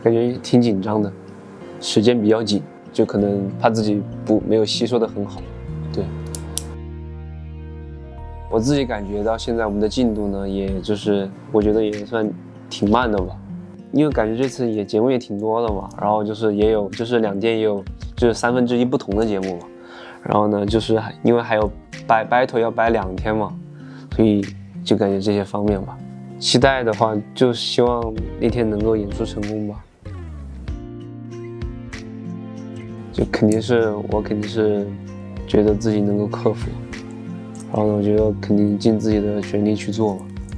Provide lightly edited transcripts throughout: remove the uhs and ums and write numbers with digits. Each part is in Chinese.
感觉挺紧张的，时间比较紧，就可能怕自己没有吸收的很好。对，我自己感觉到现在我们的进度呢，也就是我觉得也算挺慢的吧，因为感觉这次节目也挺多的嘛，然后就是也有就是2天也有就是1/3不同的节目嘛，然后呢就是因为还有battle要摆2天嘛，所以就感觉这些方面吧。期待的话，就希望那天能够演出成功吧。就肯定是觉得自己能够克服，然后呢，我觉得肯定尽自己的全力去做。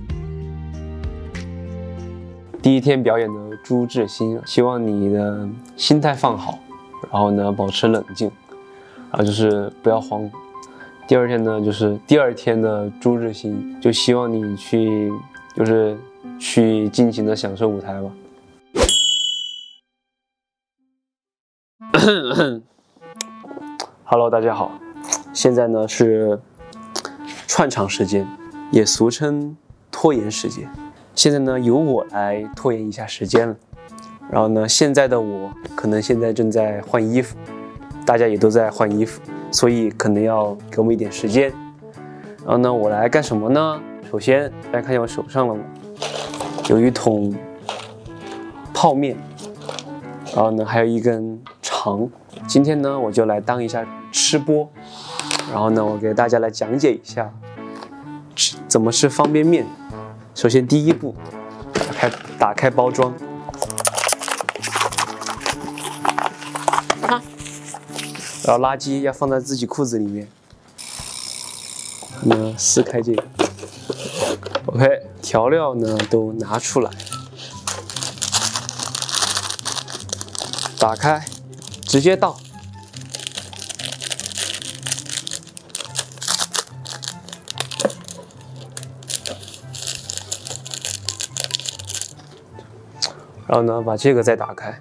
第1天表演的朱智兴，希望你的心态放好，然后呢保持冷静，然后就是不要慌。第2天呢，就是第2天的朱智兴，就希望你去尽情的享受舞台吧。Hello， 大家好，现在呢是串场时间，也俗称拖延时间。现在呢由我来拖延一下时间了。然后呢，现在的我可能现在正在换衣服，大家也都在换衣服，所以可能要给我们一点时间。然后呢，我来干什么呢？首先大家看见我手上了吗？有一桶泡面，然后呢还有一根肠。今天呢我就来当一下吃播，然后呢我给大家来讲解一下怎么吃方便面。首先第1步，打开包装，然后垃圾要放在自己裤子里面，那撕开这个 ，OK， 调料呢都拿出来，打开，直接倒。然后呢，把这个再打开。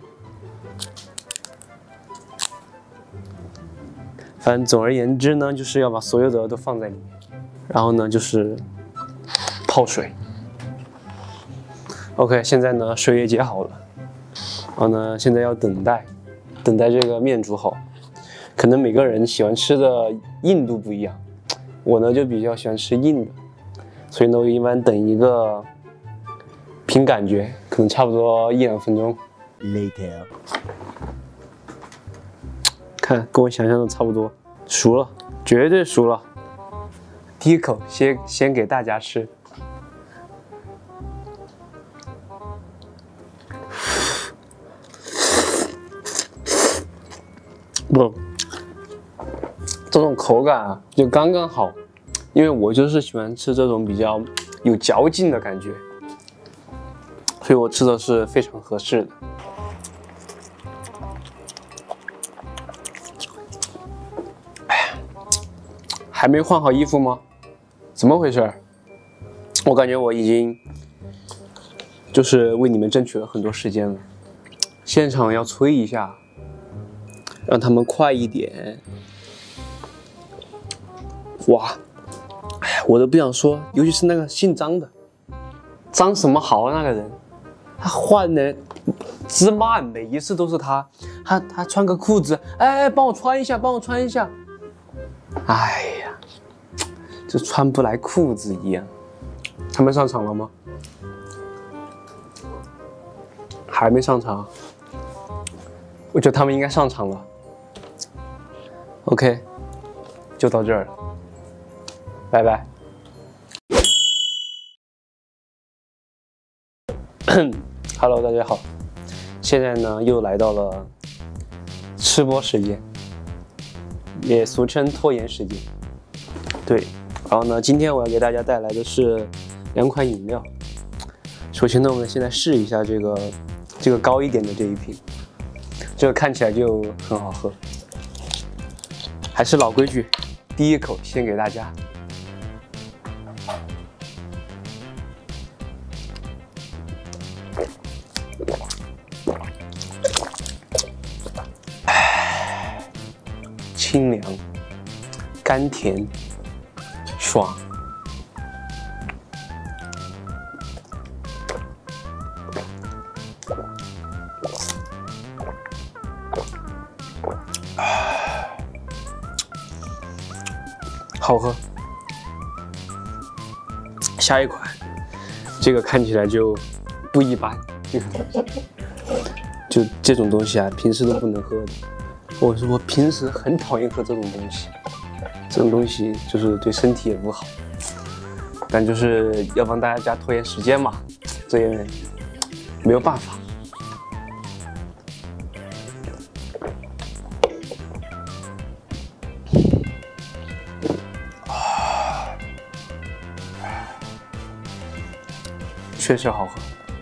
反正总而言之呢，就是要把所有的都放在里面。然后呢，就是泡水。OK， 现在呢水也结好了。然后呢，现在要等待这个面煮好。可能每个人喜欢吃的硬度不一样，我呢就比较喜欢吃硬的，所以呢我一般等一个。凭感觉，可能差不多1-2分钟。Later， 看跟我想象的差不多，熟了，绝对熟了。第1口先给大家吃。不，这种口感啊，就刚刚好，因为我就是喜欢吃这种比较有嚼劲的感觉。所以我吃的是非常合适的。还没换好衣服吗？怎么回事？我感觉我已经就是为你们争取了很多时间了。现场要催一下，让他们快一点。哇，我都不想说，尤其是那个姓张的，张什么豪那个人。他换的之慢，每一次都是他穿个裤子，哎，帮我穿一下，帮我穿一下。哎呀，就穿不来裤子一样。他们上场了吗？还没上场。我觉得他们应该上场了。OK， 就到这儿了，拜拜。Hello， 大家好，现在呢又来到了吃播时间，也俗称拖延时间。对，然后呢，今天我要给大家带来的是2款饮料。首先呢，我们现在试一下这个高一点的这一瓶，这个看起来就很好喝。还是老规矩，第1口先给大家。清凉、甘甜、爽。 好喝。下一款，这个看起来就不一般，这个东西，就这种东西啊，平时都不能喝的。我平时很讨厌喝这种东西，这种东西就是对身体也不好，但就是要帮大家拖延时间嘛，这也没有办法。确实好喝。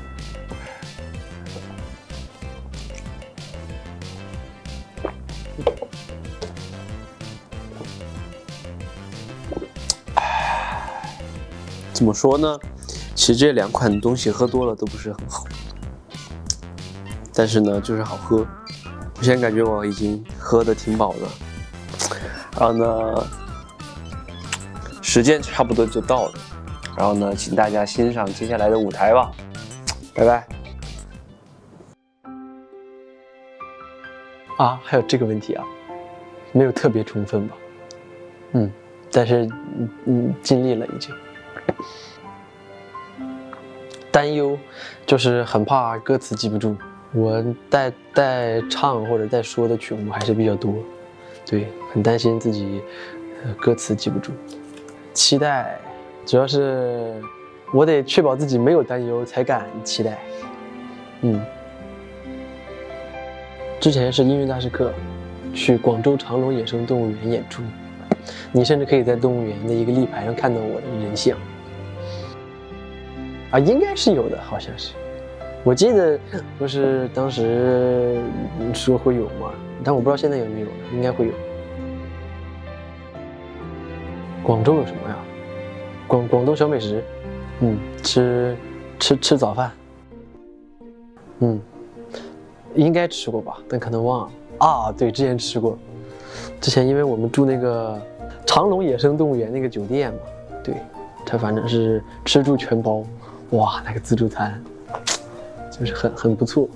怎么说呢？其实这两款东西喝多了都不是很好，但是呢，就是好喝。我现在感觉我已经喝得挺饱了，然后呢，时间差不多就到了。然后呢，请大家欣赏接下来的舞台吧，拜拜。啊，还有这个问题啊，没有特别充分吧？但是尽力了已经。担忧就是很怕歌词记不住，我带唱或者带说的曲目还是比较多，对，很担心自己歌词记不住。期待。主要是我得确保自己没有担忧才敢期待。之前是音乐大师课，去广州长隆野生动物园演出，你甚至可以在动物园的一个立牌上看到我的人像。啊，应该是有的，好像是。我记得就是当时说会有嘛，但我不知道现在有没有了，应该会有。广州有什么呀？广东小美食，吃早饭，应该吃过吧，但可能忘了啊。对，之前吃过，之前因为我们住那个长隆野生动物园那个酒店嘛，对，它反正是吃住全包，哇，那个自助餐就是很不错。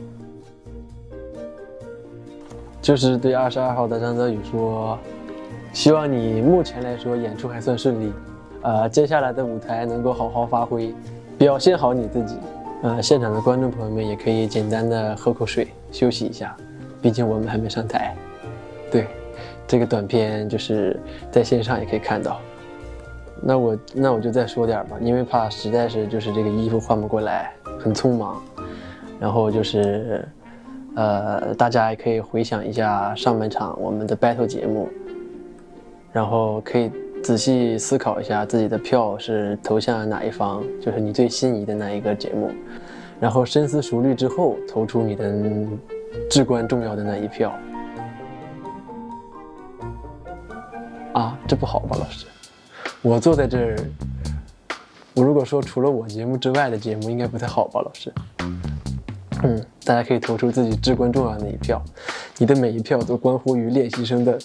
就是对22号的张泽宇说，希望你目前来说演出还算顺利。接下来的舞台能够好好发挥，表现好你自己。现场的观众朋友们也可以简单的喝口水，休息一下，毕竟我们还没上台。对，这个短片就是在线上也可以看到。那我就再说点吧，因为怕实在是就是这个衣服换不过来，很匆忙。然后就是大家也可以回想一下上半场我们的 battle 节目，然后可以仔细思考一下自己的票是投向哪一方，就是你最心仪的那一个节目，然后深思熟虑之后投出你的至关重要的那一票。啊，这不好吧，老师？我坐在这儿，我如果说除了我节目之外的节目，应该不太好吧，老师？大家可以投出自己至关重要的那一票，你的每一票都关乎于练习生的。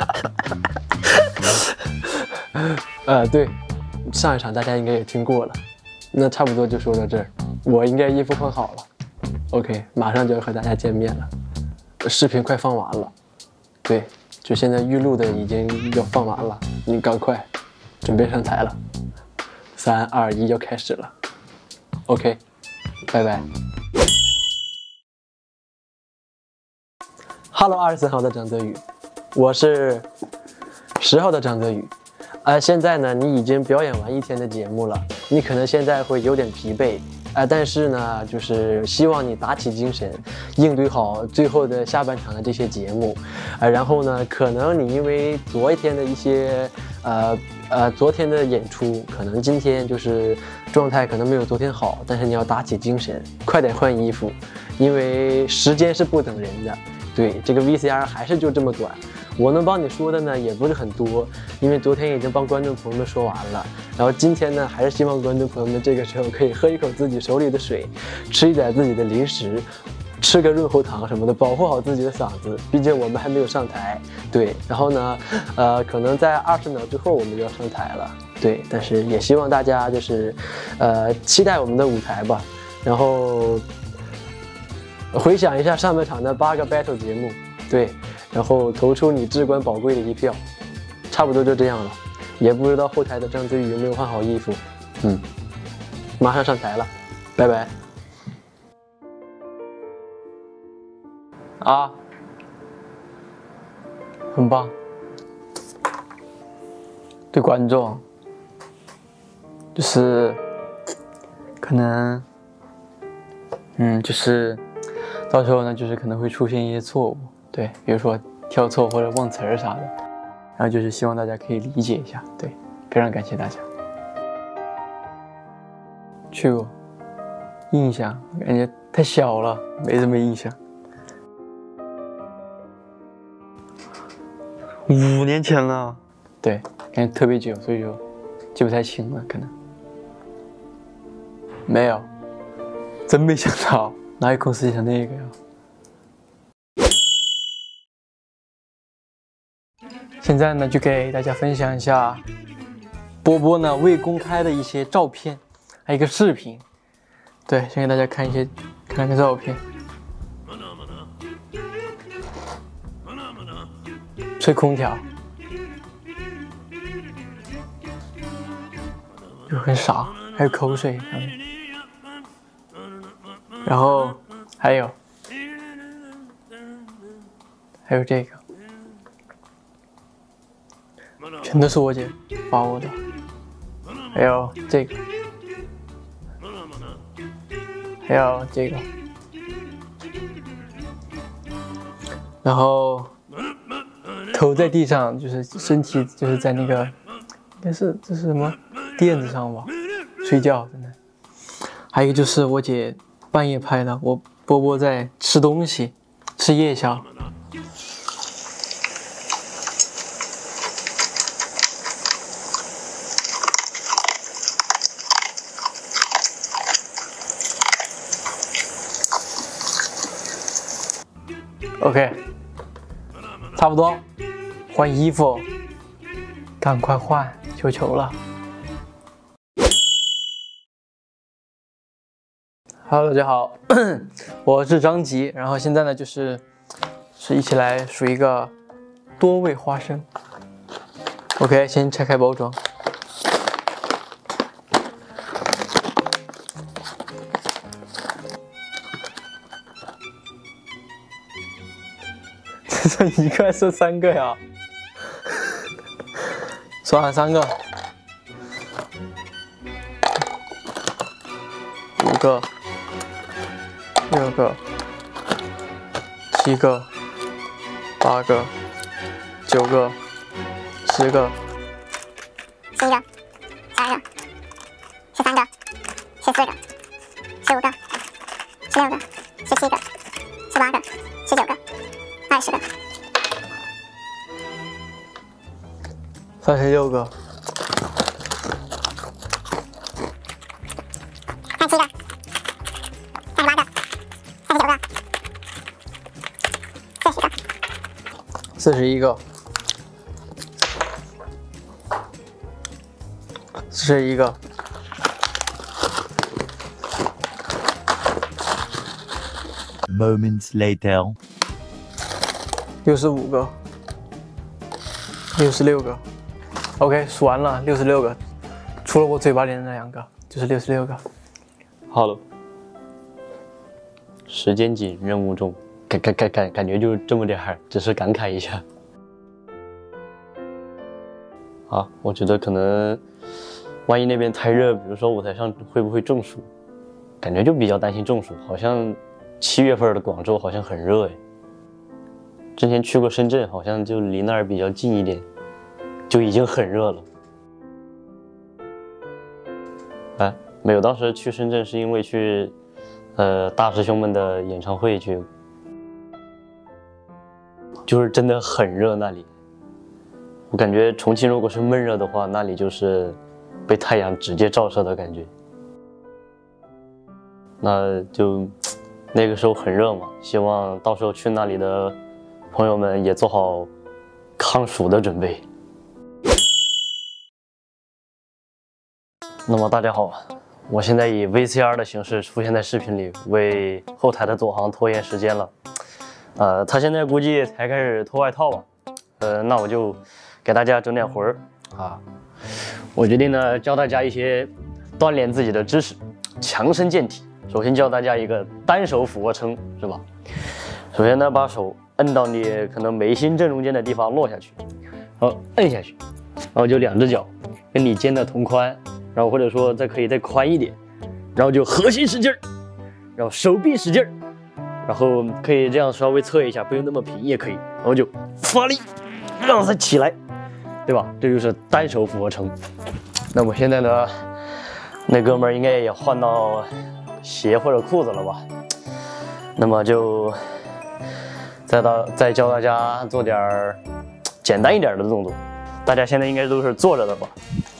对，上一场大家应该也听过了，那差不多就说到这儿。我应该衣服换好了 ，OK， 马上就要和大家见面了。视频快放完了，对，就现在预录的已经要放完了，你赶快准备上台了。3、2、1，要开始了 ，OK， 拜拜。Hello， 23号的张泽宇，我是10号的张泽宇。现在呢，你已经表演完一天的节目了，你可能现在会有点疲惫，但是呢，就是希望你打起精神，应对好最后的下半场的这些节目，然后呢，可能你因为昨天的一些昨天的演出，可能今天就是状态可能没有昨天好，但是你要打起精神，快点换衣服，因为时间是不等人的。对，这个 VCR 还是就这么短，我能帮你说的呢也不是很多，因为昨天已经帮观众朋友们说完了，然后今天呢还是希望观众朋友们这个时候可以喝一口自己手里的水，吃一点自己的零食，吃个润喉糖什么的，保护好自己的嗓子，毕竟我们还没有上台。对，然后呢可能在20秒之后我们就要上台了，对，但是也希望大家就是期待我们的舞台吧，然后回想一下上半场的8个 battle 节目，对，然后投出你至关宝贵的一票，差不多就这样了。 也不知道后台的张子宇有没有换好衣服。马上上台了，拜拜。啊，很棒。对观众，就是可能，就是到时候呢，就是可能会出现一些错误，对，比如说跳错或者忘词儿啥的，然后就是希望大家可以理解一下，对，非常感谢大家。去过，印象感觉太小了，没什么印象。5年前了，对，感觉特别久，所以就记不太清了，可能。没有，真没想到，哪有空实现那个呀？现在呢，就给大家分享一下波波呢未公开的一些照片，还有一个视频。对，先给大家看个照片。吹空调，就很傻，还有口水上面。然后还有这个，全都是我姐发我的。还有这个，还有这个，然后头在地上，就是身体就是在那个，应该是这是什么垫子上吧，睡觉真的。还有一个就是我姐半夜拍的，我波波在吃东西，吃夜宵。OK， 差不多，换衣服，赶快换，求求了。Hello， 大家好，我是张吉，然后现在呢是一起来数一个多味花生。OK， 先拆开包装。这一个还是3个呀？算了，3个，5个，6个，7个，8个，9个，10个，11个，12个，13个，14个，15个，16个，17个，18个，19个，20个，36个，37个，38个，39个，40个，41个 ，Moments later， 65个，66个。OK， 数完了66个，除了我嘴巴里的那2个，就是66个。 Hello， 时间紧，任务重，感觉就这么点儿，只是感慨一下。啊，我觉得可能，万一那边太热，比如说舞台上会不会中暑？感觉就比较担心中暑，好像7月份的广州好像很热哎。之前去过深圳，好像就离那儿比较近一点。就已经很热了，哎，没有，当时去深圳是因为去，大师兄们的演唱会去，就是真的很热那里。我感觉重庆如果是闷热的话，那里就是被太阳直接照射的感觉。那就那个时候很热嘛，希望到时候去那里的朋友们也做好抗暑的准备。那么大家好，我现在以 VCR 的形式出现在视频里，为后台的左航拖延时间了。他现在估计才开始脱外套吧。那我就给大家整点魂儿， 啊，我决定呢教大家一些锻炼自己的知识，强身健体。首先教大家一个单手俯卧撑，是吧？首先呢，把手摁到你可能眉心正中间的地方落下去，然后摁下去，然后就两只脚跟你肩的同宽，然后或者说可以再宽一点，然后就核心使劲儿，然后手臂使劲儿，然后可以这样稍微侧一下，不用那么平也可以，然后就发力让它起来，对吧？这就是单手俯卧撑。那么现在呢，那哥们儿应该也换到鞋或者裤子了吧？那么就再教大家做点简单一点的动作。大家现在应该都是坐着的吧？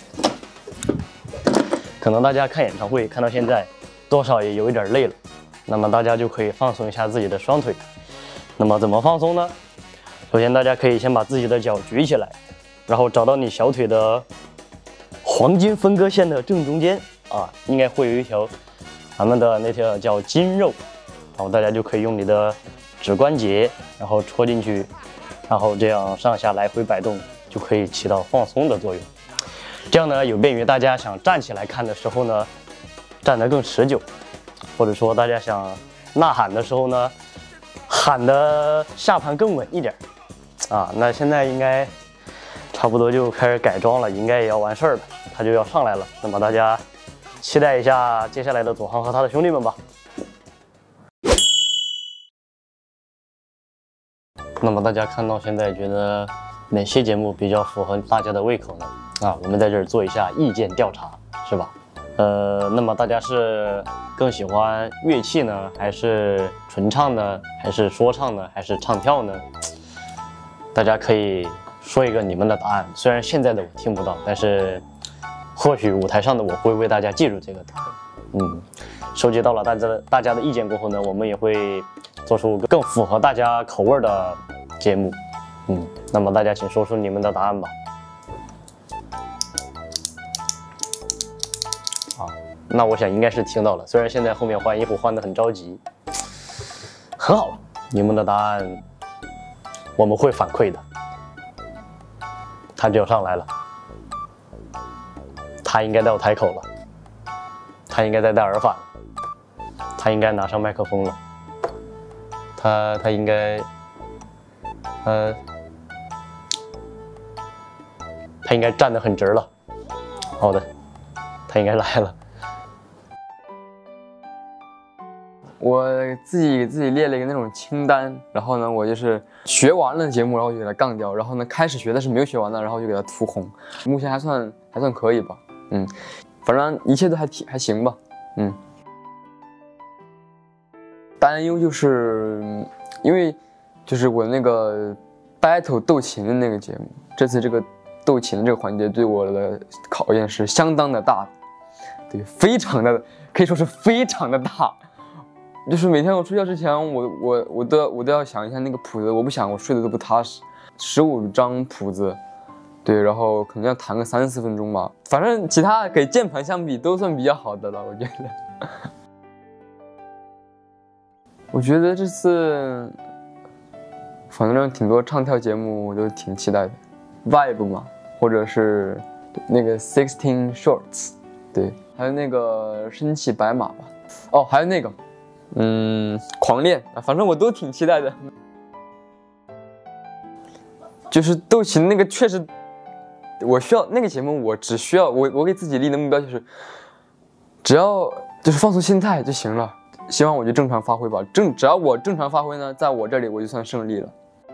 可能大家看演唱会看到现在，多少也有一点累了。那么大家就可以放松一下自己的双腿。那么怎么放松呢？首先大家可以先把自己的脚举起来，然后找到你小腿的黄金分割线的正中间啊，应该会有一条咱们的那条叫筋肉，然后大家就可以用你的指关节，然后戳进去，然后这样上下来回摆动，就可以起到放松的作用。这样呢，有便于大家想站起来看的时候呢，站得更持久，或者说大家想呐喊的时候呢，喊的下盘更稳一点啊。那现在应该差不多就开始改装了，应该也要完事儿了，他就要上来了。那么大家期待一下接下来的左航和他的兄弟们吧。那么大家看到现在觉得哪些节目比较符合大家的胃口呢？啊，我们在这儿做一下意见调查，是吧？那么大家是更喜欢乐器呢，还是纯唱呢，还是说唱呢，还是唱跳呢？大家可以说一个你们的答案。虽然现在的我听不到，但是或许舞台上的我会为大家记住这个答案。收集到了大家的意见过后呢，我们也会做出更符合大家口味的节目。那么大家请说出你们的答案吧。那我想应该是听到了，虽然现在后面换衣服换得很着急。很好，你们的答案我们会反馈的。他就要上来了，他应该到台口了，他应该在戴耳返了，他应该拿上麦克风了，他应该他应该站得很直了。好的，他应该来了。 我自己给自己列了一个那种清单，然后呢，我就是学完了节目，然后就给它杠掉，然后呢，开始学但是没有学完的，然后就给它涂红。目前还算可以吧，反正一切都还行吧，担忧就是因为就是我那个 battle 斗琴的那个节目，这次这个斗琴的这个环节对我的考验是相当的大，对，非常的可以说是非常的大。就是每天我睡觉之前，我都要想一下那个谱子，我不想我睡得都不踏实。15张谱子，对，然后可能要弹个3、4分钟吧。反正其他给键盘相比都算比较好的了，我觉得。我觉得这次，反正挺多唱跳节目我都挺期待的 ，Vibe 嘛，或者是那个16 Shorts， 对，还有那个身骑白马吧。哦，还有那个。狂恋啊，反正我都挺期待的。就是斗琴那个确实，我需要那个节目，我只需要我给自己立的目标就是，只要就是放松心态就行了。希望我就正常发挥吧，只要我正常发挥呢，在我这里我就算胜利了。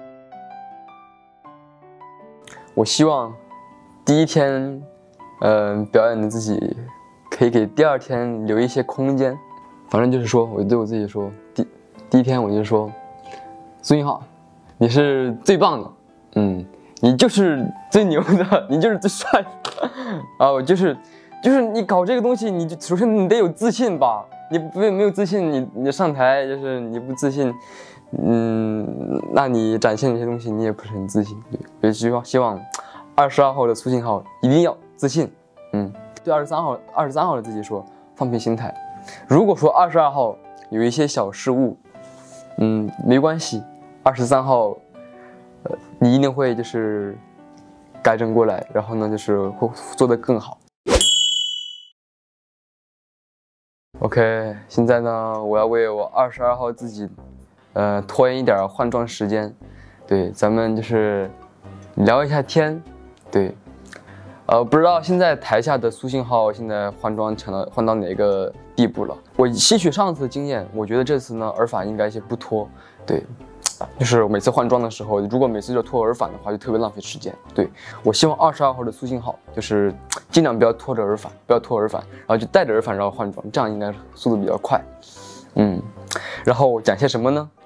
我希望第一天，表演的自己可以给第2天留一些空间。反正就是说，我对我自己说，第一天我就说，孙一浩，你是最棒的，你就是最牛的，你就是最帅的，啊，我就是你搞这个东西，你就首先你得有自信吧，你没有自信，你上台就是你不自信，那你展现这些东西你也不是很自信，对，所以希望22号的苏信浩一定要自信，对23号的自己说，放平心态。如果说22号有一些小失误，没关系，23号，你一定会就是改正过来，然后呢就是会做得更好。OK， 现在呢我要为我22号自己，拖延一点换装时间。对，咱们就是聊一下天。对，不知道现在台下的苏信浩现在换到哪个地步了？我吸取上次的经验，我觉得这次呢耳返应该先不拖。对。就是每次换装的时候，如果每次就拖耳返的话，就特别浪费时间。对，我希望22号的苏信浩就是尽量不要拖着耳返，不要拖耳返，然后就带着耳返然后换装，这样应该速度比较快。然后讲些什么呢？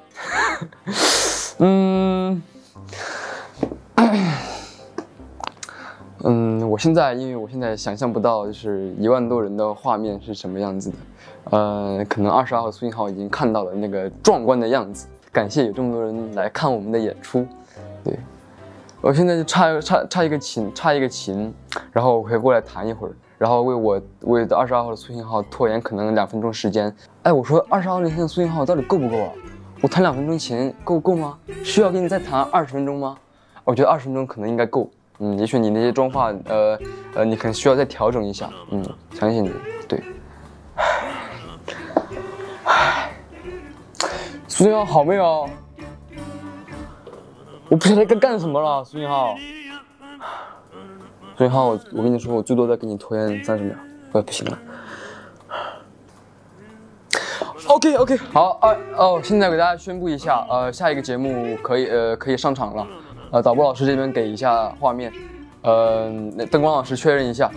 我现在想象不到就是1万多人的画面是什么样子的。可能22号苏信浩已经看到了那个壮观的样子。感谢有这么多人来看我们的演出，对，我现在就差一个琴，然后我可以过来弹一会儿，然后为22号的苏信浩拖延可能2分钟时间。哎，我说22号那天的苏信浩到底够不够啊？我弹2分钟琴够吗？需要给你再弹20分钟吗？我觉得20分钟可能应该够。也许你那些妆发，你可能需要再调整一下。相信你，对。苏信浩好没有？我不晓得该干什么了，苏信浩。苏信浩，我跟你说，我最多再给你拖延30秒，不行了。OK， 好现在给大家宣布一下，下一个节目可以上场了。导播老师这边给一下画面，灯光老师确认一下，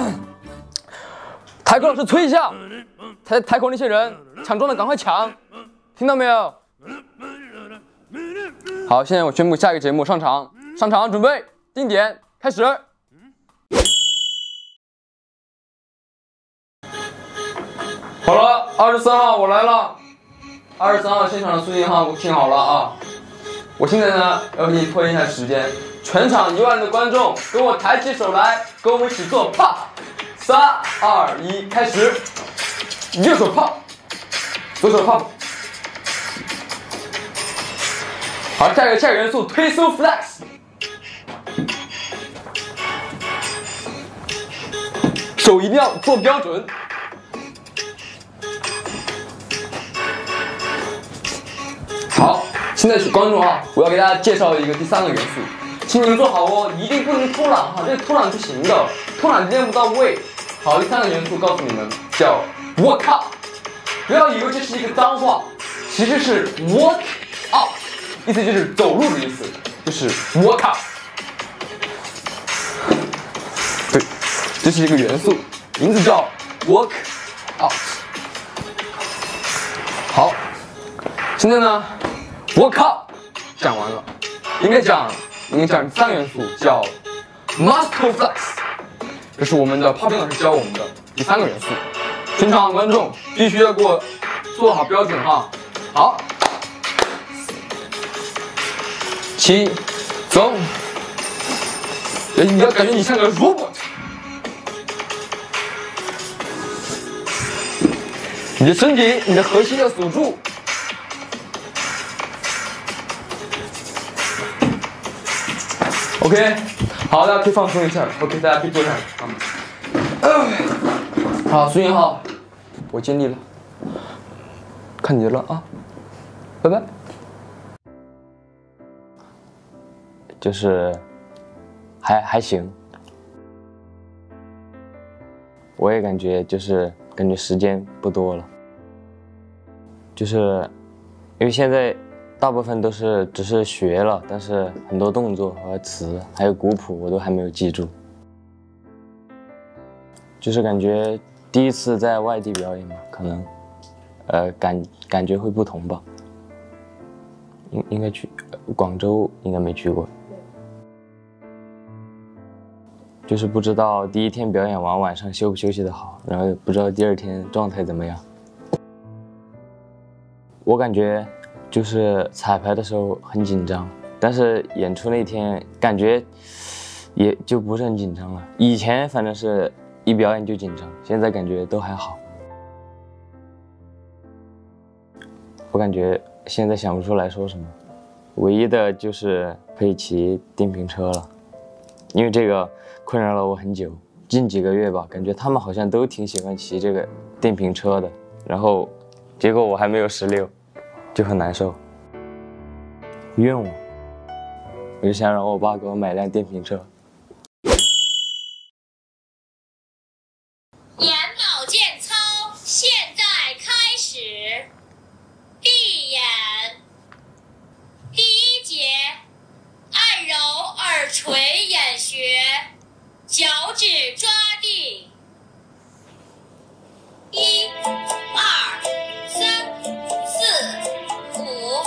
台口老师催一下，台口那些人抢装的赶快抢。听到没有？好，现在我宣布下一个节目上场，准备定点开始。好了，23号我来了。23号现场的苏信浩，听好了啊！我现在呢要给你拖延一下时间，全场1万的观众跟我抬起手来，跟我们一起做 pop。3、2、1，开始。右手 pop， 左手 pop。好，下一个元素推 so flex， 手一定要做标准。好，现在是观众啊，我要给大家介绍一个第3个元素，请你们做好哦，一定不能偷懒哈，这个偷懒不行的，偷懒练不到位。好，第3个元素告诉你们叫 work out， 不要以为这是一个脏话，其实是 work out。意思就是走路的意思，就是 work out。对，这是一个元素，名字叫 work out。好，现在呢 work out 讲完了，应该讲3个元素叫 muscle flex， 这是我们的 Popping 老师教我们的第3个元素。全场观众必须要给我做好标准哈。好。起，走！你要感觉你像个 robot， 你的身体、你的核心要锁住。OK， 好，大家可以放松一下。OK， 大家可以坐下。好，苏信浩，我尽力了，看你的了啊，拜拜。 就是还行，我也感觉时间不多了，就是因为现在大部分都是只是学了，但是很多动作和词还有鼓谱我都还没有记住，就是感觉第一次在外地表演嘛，可能感觉会不同吧，应该去广州应该没去过。就是不知道第1天表演完晚上休不休息的好，然后不知道第2天状态怎么样。我感觉就是彩排的时候很紧张，但是演出那天感觉也就不是很紧张了。以前反正是一表演就紧张，现在感觉都还好。我感觉现在想不出来说什么，唯一的就是可以骑电瓶车了。 因为这个困扰了我很久，近几个月吧，感觉他们好像都挺喜欢骑这个电瓶车的，然后结果我还没有16，就很难受。愿望，我就想让我爸给我买辆电瓶车。 眼保健操现在开始，闭眼。第一节，按揉耳垂眼穴，脚趾抓地。1、2、3、4、5、6、7、8、2、2、3、4、5、6、7、8、3、4、5、6、7、8、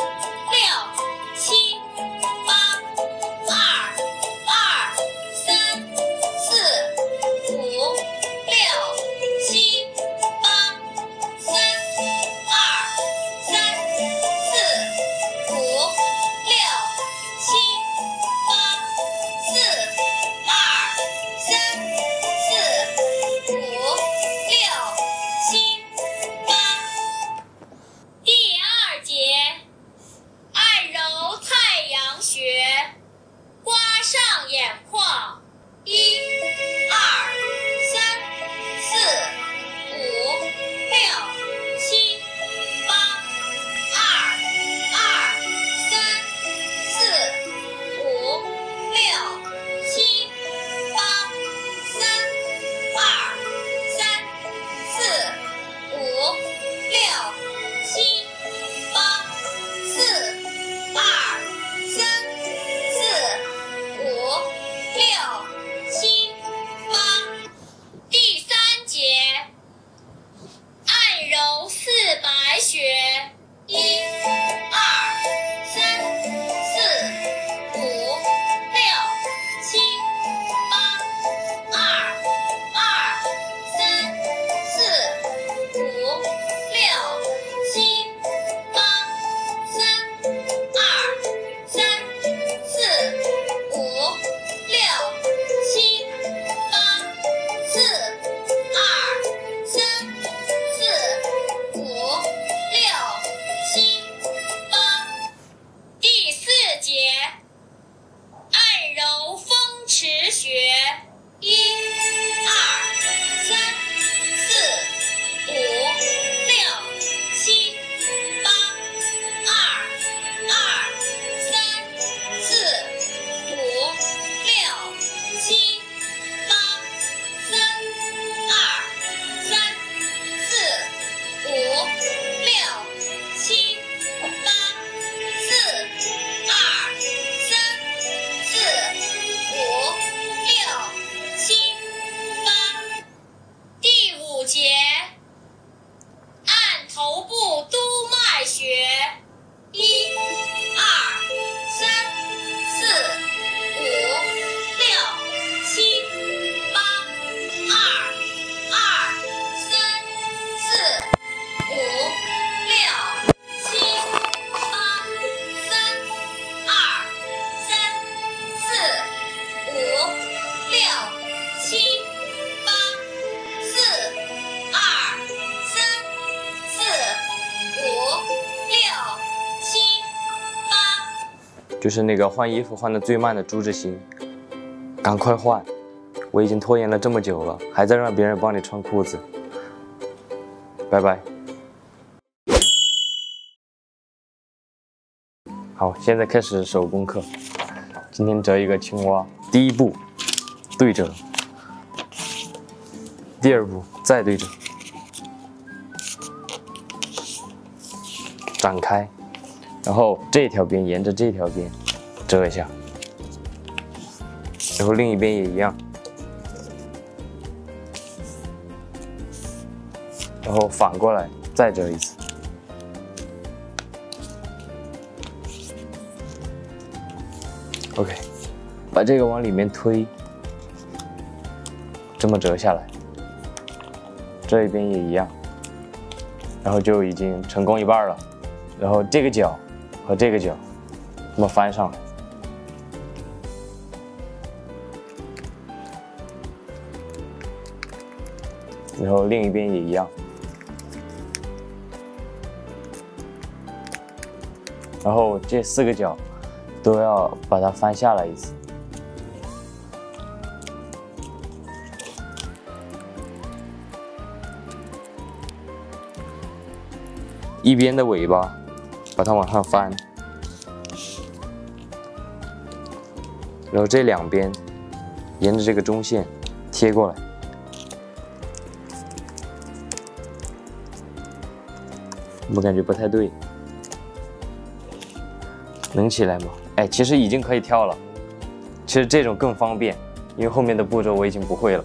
第二节，按揉太阳穴，刮上眼眶。1、2、3、4、5、6、7、8、2、2、3、4、5、6、7、8、3、2、3、4、5、6、7、8、4、2、3、4、5、6、7、8。第三节，按揉四白穴。1、2、3、4、5、6、7、8、2、2、3、4、5、6、7、8、3、2、3、4、5、6、7、8、4、2、3、4、5、6、7、8。第四节，按揉风池穴。1、2、3、4、5、6、7、8、2、2、3、4、5、6、7、8、3、2、3、4、5、6、7、8、4、2、3、4、5、6、7、8。第五节，按头部督脉穴。1、2、3、4、5、6、7、8、2、2、3、4、5、6、7、8、3、2、3、4、5、6、7、8、4、2、3、4、5、6、7、8。 就是那个换衣服换的最慢的朱志新，赶快换！我已经拖延了这么久了，还在让别人帮你穿裤子。拜拜。好，现在开始手工课。今天折一个青蛙，第一步对折，第二步再对折，展开。然后这条边沿着这条边折一下，然后另一边也一样，然后反过来再折一次。OK， 把这个往里面推，这么折下来，这一边也一样，然后就已经成功一半了。然后这个角和这个角这么翻上来，然后另一边也一样，然后这4个角都要把它翻下来一次， 一边的尾巴把它往上翻，然后这两边沿着这个中线贴过来。我感觉不太对，能起来吗？哎，其实已经可以跳了。其实这种更方便，因为后面的步骤我已经不会了，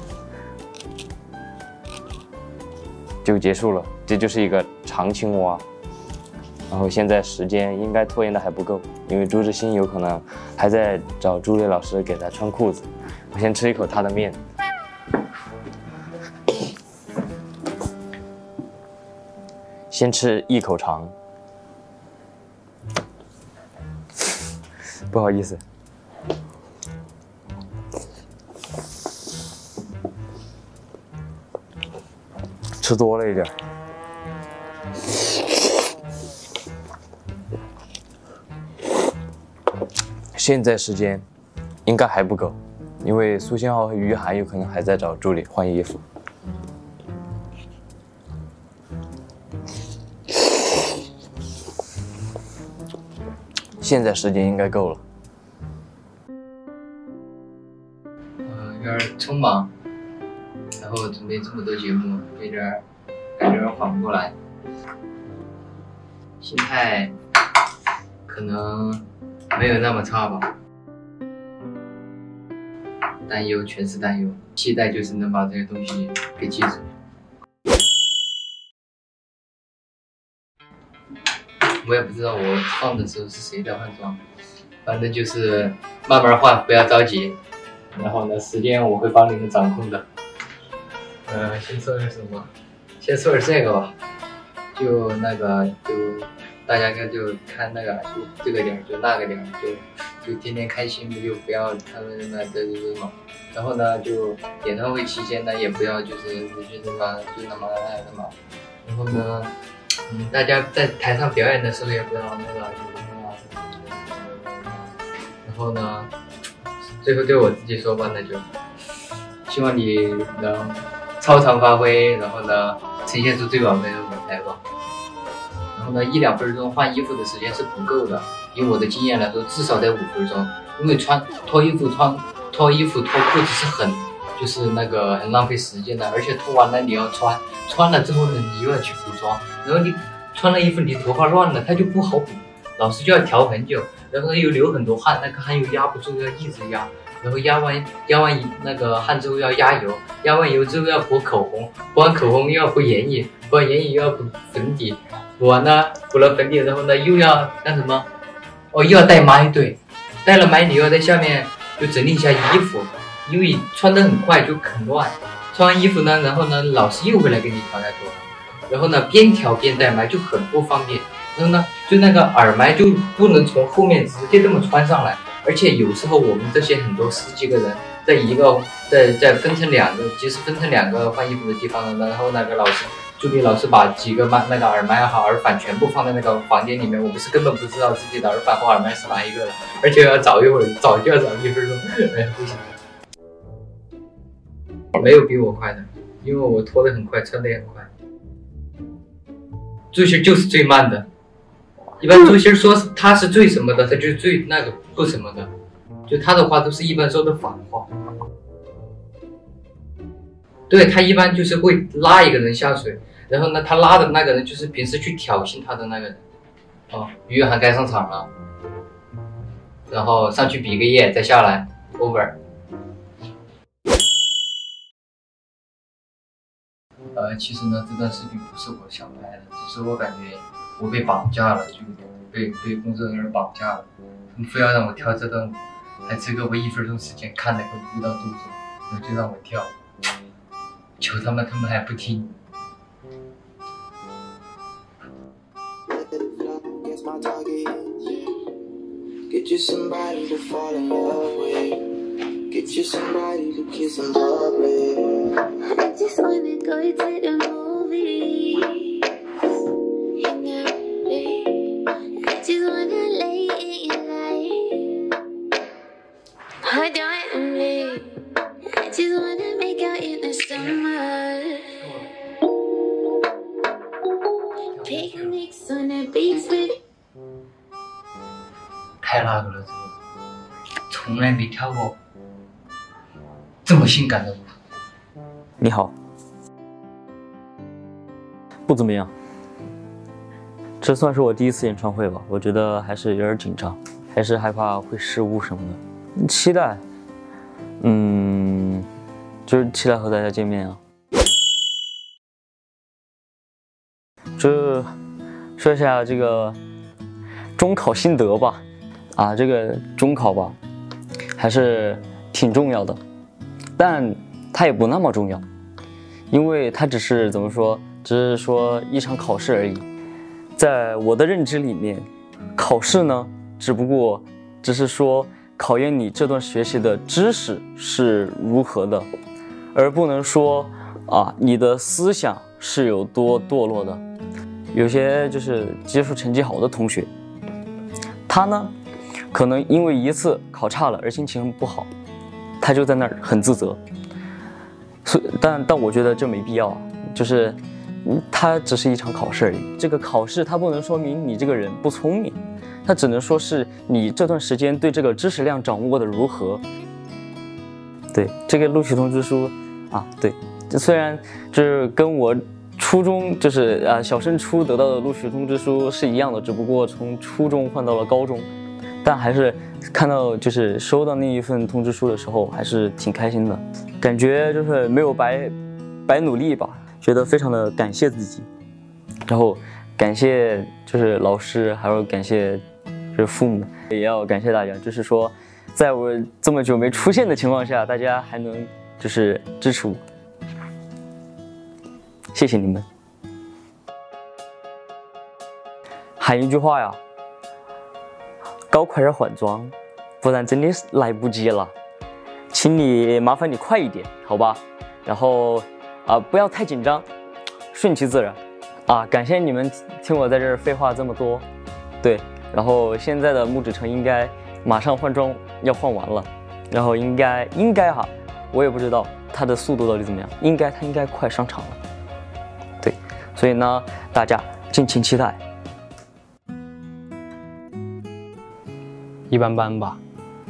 就结束了。这就是一个长青蛙。然后现在时间应该拖延的还不够，因为朱志新有可能还在找朱磊老师给他穿裤子。我先吃一口他的面。先吃一口肠，不好意思。吃多了一点。现在时间应该还不够，因为苏新浩和于涵有可能还在找助理换衣服。现在时间应该够了。 有点匆忙，然后准备这么多节目，有点感觉缓不过来，心态可能没有那么差吧。担忧全是担忧，期待就是能把这些东西给记住。我也不知道我放的时候是谁在换装，反正就是慢慢换，不要着急。然后呢，时间我会帮你们掌控的。先说点什么？先说点这个吧，就那个大家就看那个，就这个点就那个点，就天天开心，就不要他们什么这嘛。然后呢，就演唱会期间呢，也不要就是那么那个嘛。然后呢。大家在台上表演的时候也不要那个，然后呢，最后对我自己说吧，那就希望你能超常发挥，然后呢，呈现出最完美的舞台吧。然后呢，1-2分钟换衣服的时间是不够的，以我的经验来说，至少得5分钟，因为脱衣服脱裤子是就是那个很浪费时间的，而且脱完了你要穿了之后呢，你又要去补妆，然后你穿了衣服，你头发乱了，它就不好补，老师就要调很久，然后又流很多汗，那个汗又压不住，要一直压，然后压完那个汗之后要压油，压完油之后要补口红，补完口红又要补眼影，补完眼影又要补粉底，补了粉底，然后呢又要干什么？哦，又要带麦，对，带了麦你又要在下面就整理一下衣服。因为穿得很快就很乱，穿完衣服呢，然后呢，老师又回来给你调头发，然后呢，边调边带麦就很不方便。然后呢，就那个耳麦就不能从后面直接这么穿上来，而且有时候我们这些很多10几个人在分成2个，即使分成2个换衣服的地方呢，然后那个助理老师把几个那个耳麦和耳返全部放在那个房间里面，我们是根本不知道自己的耳返或耳麦是哪一个的，而且要找一会儿，早就要找1分钟，哎，不行。没有比我快的，因为我脱得很快，穿得也很快。周星就是最慢的，一般周星说他是最什么的，他就是最那个不什么的，就他的话都是一般说的反话。对，他一般就是会拉一个人下水，然后呢，他拉的那个人就是平时去挑衅他的那个人。哦，于涵该上场了，然后上去比个耶，再下来 over。其实呢，这段视频不是我想拍的，只是我感觉我被绑架了，就被工作人员绑架了，他们非要让我跳这段舞，还只给我1分钟时间看那个舞蹈动作，然后就让我跳，求他们还不听。Get you somebody to fall in love with. Get you somebody to kiss and love with. I just wanna go to the movies. You know, I just wanna lay in your life. Hold on to me. I just wanna make out in the summer. Pick 从来没跳过这么性感的舞。 你好，不怎么样。这算是我第一次演唱会吧，我觉得还是有点紧张，还是害怕会失误什么的。期待，就是期待和大家见面啊。这说一下这个中考心得吧，这个中考吧，还是挺重要的，但它也不那么重要，因为它只是怎么说，只是说一场考试而已。在我的认知里面，考试呢，只是说考验你这段学习的知识是如何的，而不能说你的思想是有多堕落的。有些就是基础成绩好的同学，他呢，可能因为一次考差了而心情不好，他就在那儿很自责。但我觉得这没必要啊，就是它只是一场考试而已。这个考试它不能说明你这个人不聪明，它只能说是你这段时间对这个知识量掌握的如何。对，这个录取通知书对，虽然就是跟我初中就是小升初得到的录取通知书是一样的，只不过从初中换到了高中，但还是看到就是收到那一份通知书的时候，还是挺开心的，感觉就是没有白努力吧，觉得非常的感谢自己，然后感谢就是老师，还有感谢就是父母，也要感谢大家，就是说在我这么久没出现的情况下，大家还能就是支持我。谢谢你们。喊一句话呀，搞快点换装，不然真的是来不及了。请你麻烦你快一点，好吧？然后不要太紧张，顺其自然。感谢你们听我在这儿废话这么多。对，然后现在的木指城应该马上换装要换完了，然后应该我也不知道它的速度到底怎么样，它应该快上场了。对，所以呢，大家敬请期待。 一般般吧，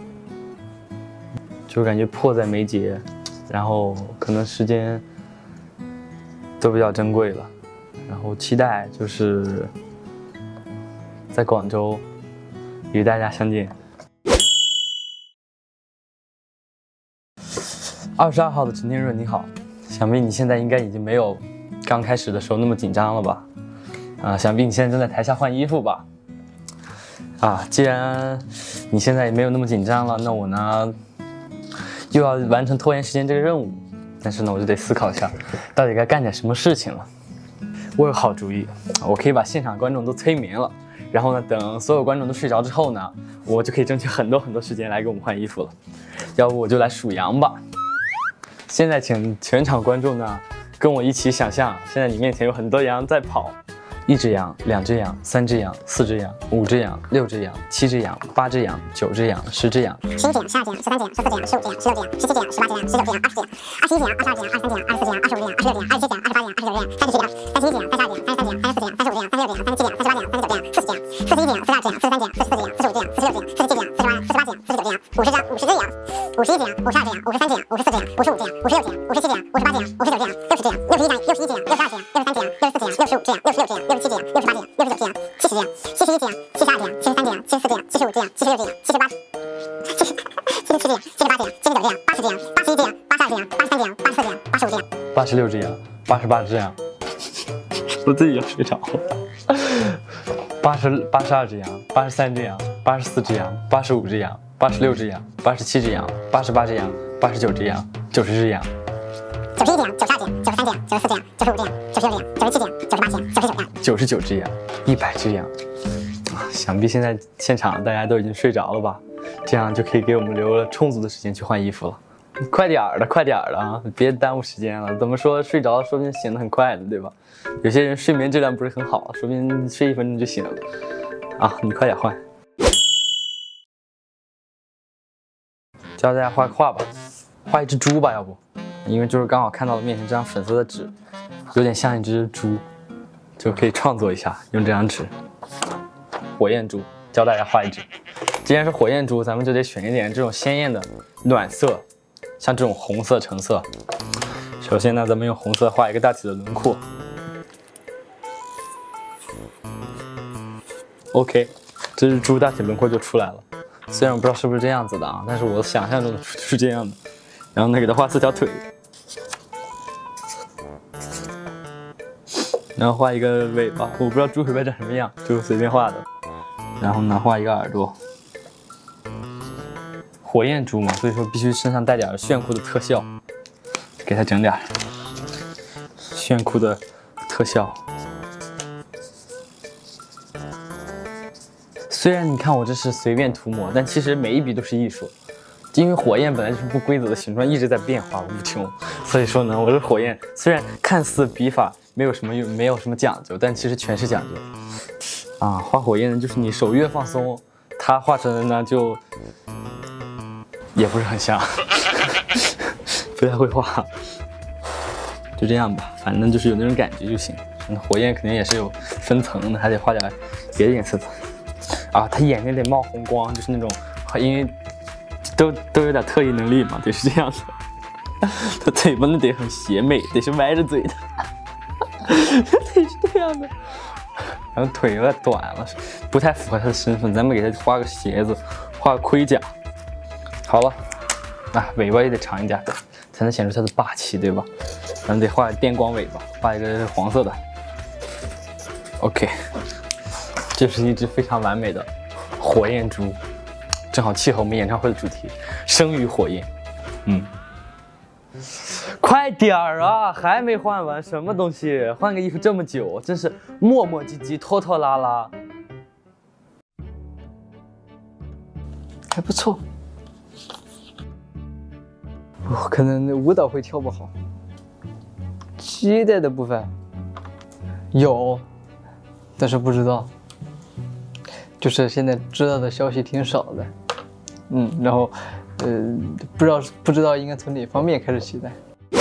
就感觉迫在眉睫，然后可能时间都比较珍贵了，然后期待就是在广州与大家相见。22号的陈天润你好，想必你现在应该已经没有刚开始的时候那么紧张了吧？想必你现在正在台下换衣服吧？既然你现在也没有那么紧张了，那我呢又要完成拖延时间这个任务，但是呢我就得思考一下，到底该干点什么事情了。我有好主意，我可以把现场观众都催眠了，然后呢等所有观众都睡着之后呢，我就可以争取很多时间来给我们换衣服了。要不我就来数羊吧。现在请全场观众呢跟我一起想象，现在你面前有很多羊在跑。1只羊，2只羊，3只羊，4只羊，5只羊，6只羊，7只羊，8只羊，9只羊，10只羊，11只羊，12只羊，13只羊，14只羊，15只羊，16只羊，17只羊，18只羊，19只羊，20只羊，21只羊，22只羊，23只羊，24只羊，25只羊，26只羊，27只羊，28只羊，29只羊，30只羊，31只羊，32只羊，33只羊，34只羊，35只羊，36只羊，37只羊，38只羊，39只羊，37只羊，38只羊，39只羊，39只羊，40只羊，41只羊，42只羊，43只羊，44只羊，45只羊，46只羊，47只羊，47只羊，48只羊，49只羊，50只羊，50只羊，51只羊，52只羊，53只羊，54只羊，55只羊，56只羊，57只羊，58只羊，59只羊，60只羊，61只羊，61只羊，62只羊，63只羊，64只羊，65只羊，66只羊，67只羊，68只羊，69只羊，70只羊，71只羊，72只羊，73只羊，74只羊，75只羊，76只羊，77只羊，78只羊，79只羊，80只羊，81只羊，82只羊，83只羊，84只羊，85只羊，86只羊，88只羊，我自己要睡着了。82只羊，83只羊，84只羊，85只羊，86只羊，87只羊，88只羊，89只羊，90只羊，91只羊，92只羊，93只羊，94只羊，95只羊，96只羊，97只羊，98只羊，99只羊，100只羊。想必现在现场大家都已经睡着了吧？这样就可以给我们留了充足的时间去换衣服了。快点儿的啊！别耽误时间了。怎么说睡着说不定醒得很快的，对吧？有些人睡眠质量不是很好，说不定睡1分钟就醒了。你快点换。教大家画个画吧，画一只猪吧，要不？因为就是刚好看到了面前这张粉色的纸，有点像一只猪，就可以创作一下，用这张纸。火焰猪，教大家画一只。 既然是火焰猪，咱们就得选一点这种鲜艳的暖色，像这种红色、橙色。首先呢，咱们用红色画一个大体的轮廓。OK， 这只猪大体轮廓就出来了。虽然我不知道是不是这样子的啊，但是我想象中的是这样的。然后呢，给它画4条腿，然后画一个尾巴，我不知道猪尾巴长什么样，就随便画的。然后呢，画一个耳朵。火焰猪嘛，所以说必须身上带点炫酷的特效，给它整点炫酷的特效。虽然你看我这是随便涂抹，但其实每一笔都是艺术。因为火焰本来就是不规则的形状，一直在变化无穷，所以说呢，我这火焰虽然看似笔法没有什么讲究，但其实全是讲究。啊，画火焰呢，就是你手越放松，它画成的呢就也不是很像，不太会画，就这样吧，反正就是有那种感觉就行。火焰肯定也是有分层的，还得画点别的颜色的。啊，它眼睛得冒红光，就是那种，因为都有点特异能力嘛，得是这样的。它嘴巴呢得很邪魅，得是歪着嘴的，得是这样的。然后腿有点短了，不太符合他的身份，咱们给他画个鞋子，画个盔甲。好了，啊，尾巴也得长一点，才能显出它的霸气，对吧？咱们得画电光尾巴，画一个黄色的。OK， 这是一只非常完美的火焰猪，正好契合我们演唱会的主题，生于火焰。快点儿啊，还没换完，什么东西？换个衣服这么久，真是磨磨唧唧、拖拖拉拉。还不错，可能舞蹈会跳不好。期待的部分有，但是不知道，就是现在知道的消息挺少的。然后不知道应该从哪方面开始期待。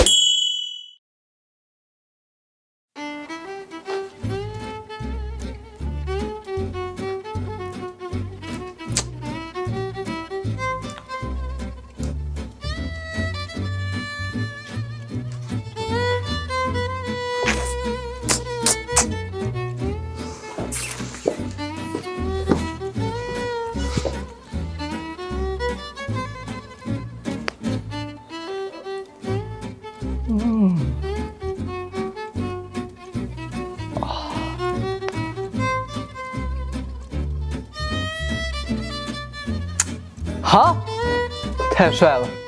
好，太帅了！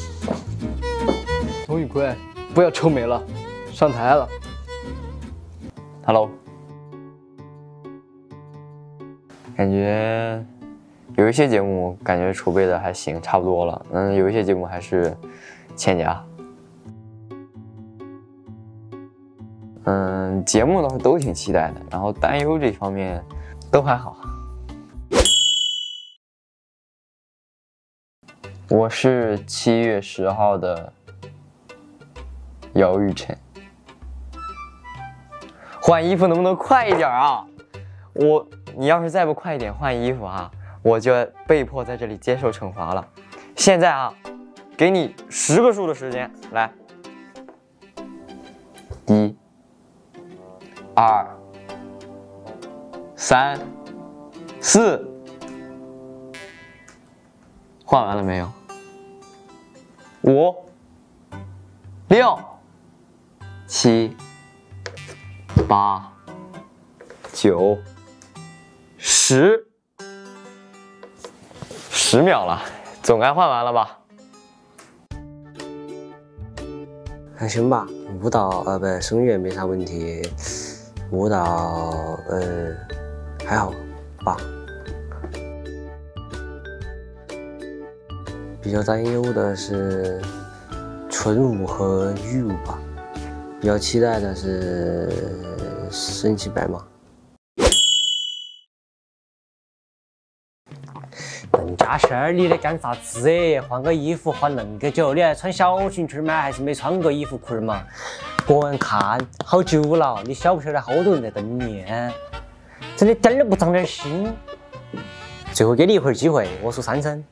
童宇坤，不要臭美了，上台了。 Hello， 感觉有一些节目感觉储备的还行，差不多了。有一些节目还是欠佳。节目倒是都挺期待的，然后担忧这方面都还好。我是7月10号的姚雨辰。换衣服能不能快一点啊？你要是再不快一点换衣服啊，我就被迫在这里接受惩罚了。现在啊，给你10个数的时间，来，1、2、3、4，换完了没有？5、6、7、8、9、10秒了，总该换完了吧？ 还行吧，舞蹈不，声乐没啥问题，舞蹈还好吧。比较担忧的是纯舞和玉舞吧，比较期待的是身骑白马。人家事儿，你在干啥子？换个衣服换恁个久，你还穿小裙裙吗？还是没穿过衣服裤嘛？别人看好久了，你晓不晓得好多人在等你？真的点儿都不长点心。 最后给你一会儿机会，我数3声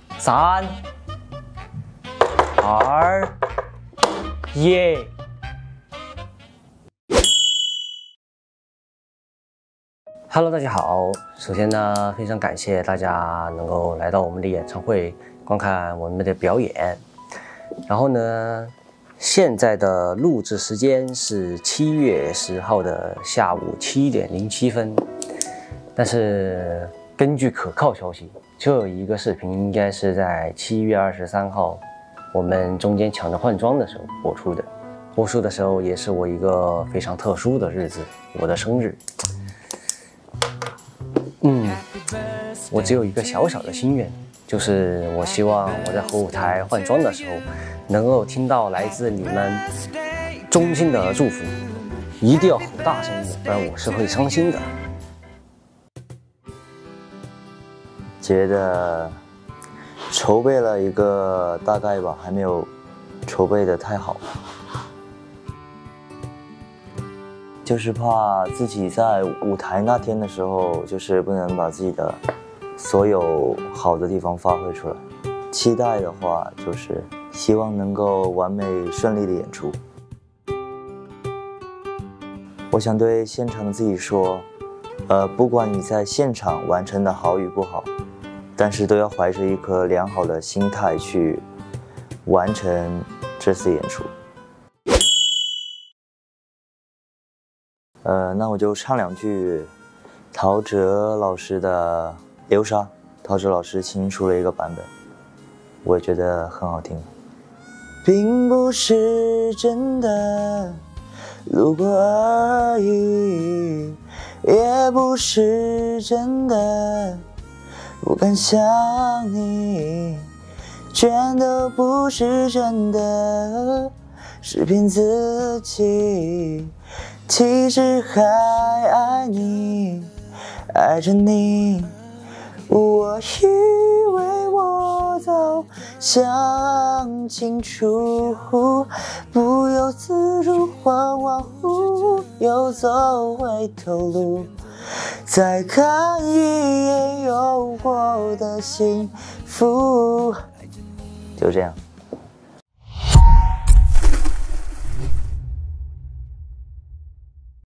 ，3、2、1。Hello， 大家好。首先呢，非常感谢大家能够来到我们的演唱会观看我们的表演。然后呢，现在的录制时间是7月10号的下午7点07分。但是根据可靠消息，这一个视频应该是在7月23号，我们中间抢着换装的时候播出的。播出的时候也是我一个非常特殊的日子，我的生日。我只有一个小小的心愿，就是我希望我在后台换装的时候，能够听到来自你们衷心的祝福，一定要吼大声一点，不然我是会伤心的。 觉得筹备了一个大概吧，还没有筹备的太好，就是怕自己在舞台那天的时候，就是不能把自己的所有好的地方发挥出来。期待的话，就是希望能够完美顺利的演出。我想对现场的自己说，不管你在现场完成的好与不好，但是都要怀着一颗良好的心态去完成这次演出。那我就唱2句陶喆老师的《流沙》，陶喆老师新出了一个版本，我也觉得很好听。并不是真的路过而已，也不是真的不敢想你，全都不是真的，是骗自己。其实还爱你，爱着你，我以为我早想清楚，不由自主恍恍惚惚又走回头路，再看一眼有我的幸福。就这样。